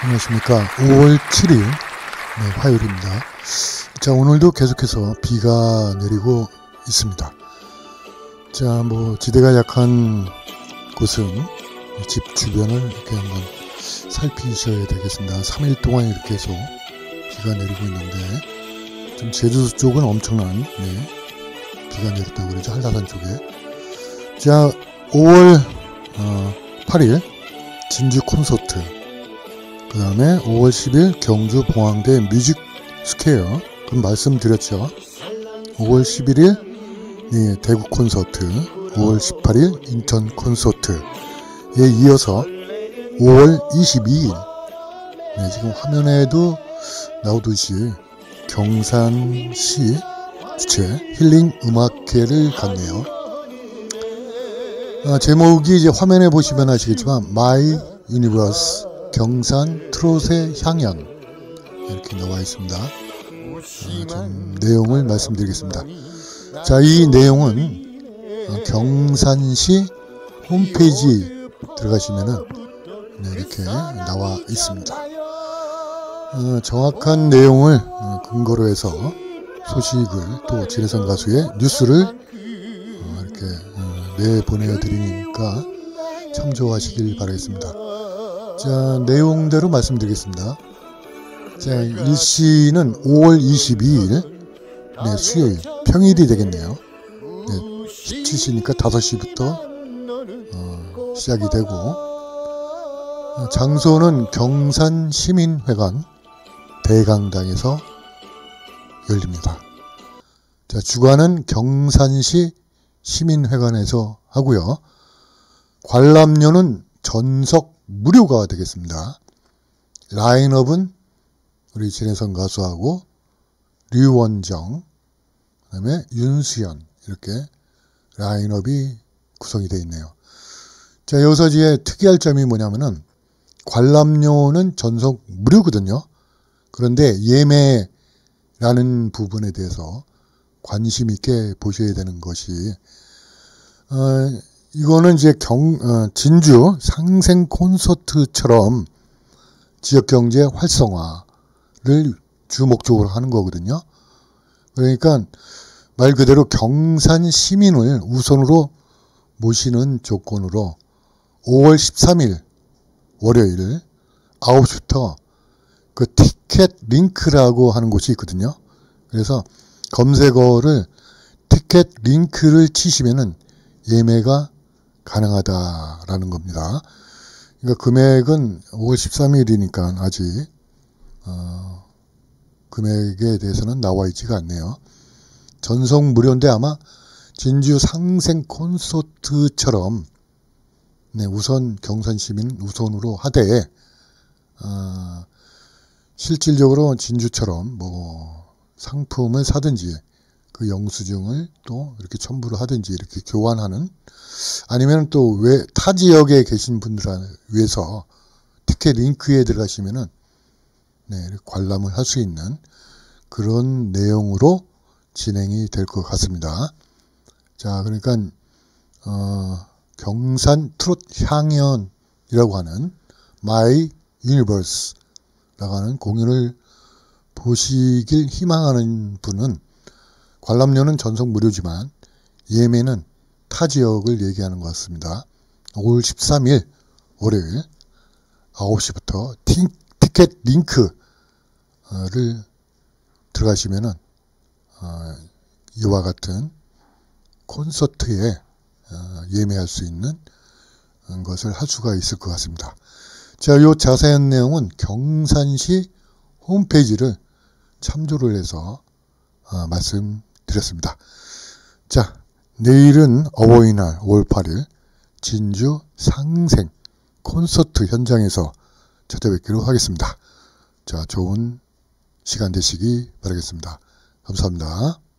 안녕하십니까. 5월 7일 네, 화요일입니다. 자, 오늘도 계속해서 비가 내리고 있습니다. 자, 지대가 약한 곳은 집 주변을 이렇게 한번 살피셔야 되겠습니다. 3일 동안 이렇게 계속 비가 내리고 있는데, 좀 제주도 쪽은 엄청난 비가 내렸다고 그러죠. 한라산 쪽에. 자, 5월 8일 진주 콘서트, 그 다음에 5월 10일 경주 봉황대 뮤직 스퀘어, 그럼 말씀드렸죠. 5월 11일 대구 콘서트, 5월 18일 인천 콘서트에 이어서 5월 22일 지금 화면에도 나오듯이 경산시 주최 힐링 음악회를 갔네요. 제목이 이제 화면에 보시면 아시겠지만 My Universe 경산 트롯의 향연, 이렇게 나와 있습니다. 좀 내용을 말씀드리겠습니다. 자, 이 내용은 경산시 홈페이지 들어가시면은 이렇게 나와 있습니다. 정확한 내용을 근거로 해서 소식을, 또 진해성 가수의 뉴스를 이렇게 내보내 드리니까 참조하시길 바라겠습니다. 자, 내용대로 말씀드리겠습니다. 자, 일시는 5월 22일 수요일, 평일이 되겠네요. 17시니까 5시부터 시작이 되고, 장소는 경산시민회관 대강당에서 열립니다. 자, 주관은 경산시 시민회관에서 하고요. 관람료는 전석 무료가 되겠습니다. 라인업은 우리 진해성 가수하고 류원정, 그 다음에 윤수연, 이렇게 라인업이 구성이 되어 있네요. 자, 여기서 이제 특이할 점이 뭐냐면은 관람료는 전석 무료거든요. 그런데 예매라는 부분에 대해서 관심 있게 보셔야 되는 것이, 이거는 이제 진주 상생 콘서트처럼 지역경제 활성화를 주 목적으로 하는 거거든요. 그러니까 말 그대로 경산 시민을 우선으로 모시는 조건으로 5월 13일 월요일 9시부터 그 티켓 링크라고 하는 곳이 있거든요. 그래서 검색어를 티켓 링크를 치시면은 예매가 가능하다라는 겁니다. 그러니까 금액은 5월 13일이니까 아직 금액에 대해서는 나와 있지가 않네요. 전석 무료인데 아마 진주 상생 콘서트처럼 우선 경산시민 우선으로 하되, 실질적으로 진주처럼 상품을 사든지 그 영수증을 또 이렇게 첨부를 하든지 이렇게 교환하는, 아니면 또 타 지역에 계신 분들을 위해서 티켓 링크에 들어가시면은 이렇게 관람을 할 수 있는 그런 내용으로 진행이 될 것 같습니다. 자, 그러니까 경산 트롯 향연이라고 하는 My Universe라고 하는 공연을 보시길 희망하는 분은 관람료는 전석 무료지만 예매는 타 지역을 얘기하는 것 같습니다. 5월 13일 월요일 9시부터 티켓 링크를 들어가시면은 이와 같은 콘서트에 예매할 수 있는 것을 할 수가 있을 것 같습니다. 자, 요 자세한 내용은 경산시 홈페이지를 참조를 해서 말씀드렸습니다. 자, 내일은 어버이날 5월 8일 진주 상생 콘서트 현장에서 찾아뵙기로 하겠습니다. 자, 좋은 시간 되시기 바라겠습니다. 감사합니다.